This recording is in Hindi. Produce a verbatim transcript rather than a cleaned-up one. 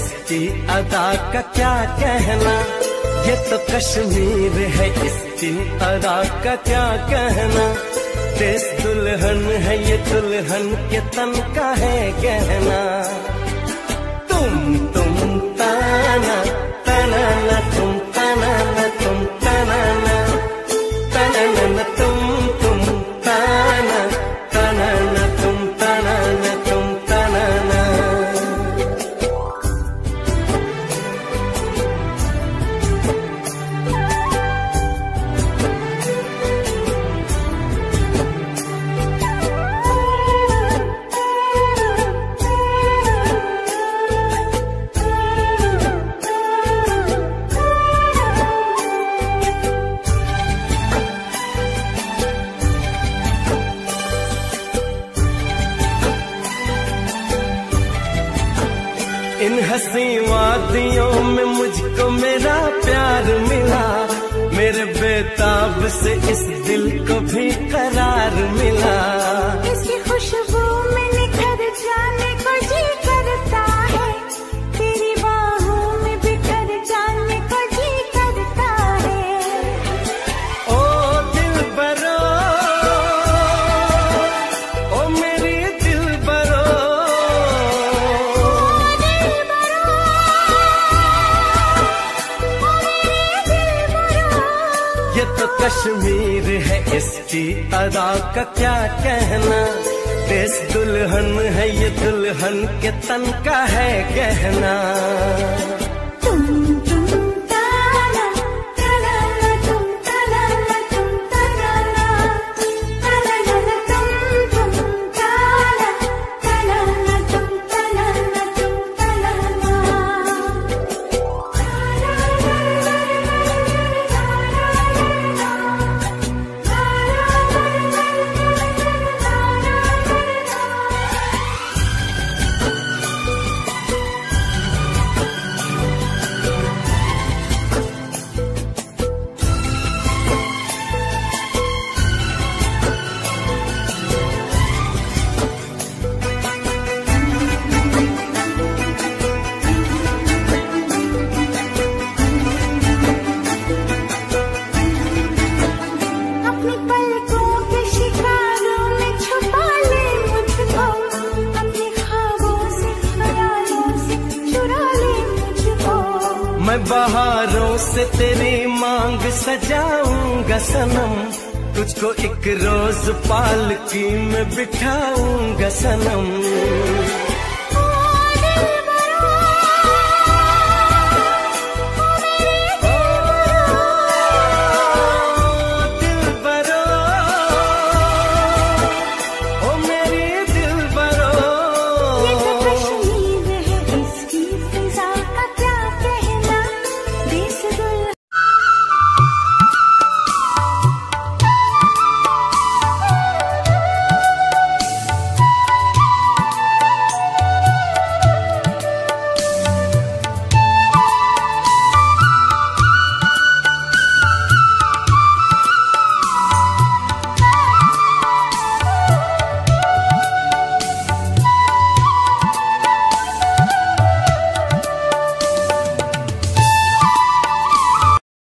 इसकी अदा का क्या कहना, ये तो कश्मीर है इसकी अदा का क्या कहना। देश दुल्हन है ये दुल्हन के तन का है गहना। तुम तुम ताना ताना ना तुम ताना ना तुम ताना ना ताना ना तुम तुम ताना ताना ना तुम ताना ना तुम ताना ना। इन हंसी वादियों में मुझको मेरा प्यार मिला, मेरे बेताब से इस दिल को भी करार मिला। इसकी खुशबू में निखर जाने को जी करता है, तेरी बाहों में बिखर जाने को जी करता है। ओ दिल बरो, ओ मेरी दिल बरो, ये तो कश्मीर है इसकी अदा का क्या कहना। देश दुल्हन है ये दुल्हन के तन का है गहना। तुम तुम ताना ताना ना तुम ताना ना तुम ताना ना ताना ना तुम तुम ताना ताना ना तुम ताना ना तुम ताना ना। अपनी पलकों के शिकारों में छुपा ले मुझको, अपने ख्वाबों से ख्यालों से चुरा ले मुझको। मैं बहारों से तेरी मांग सजाऊंगा सनम, तुझको एक रोज पालकी में बिठाऊंगा सनम।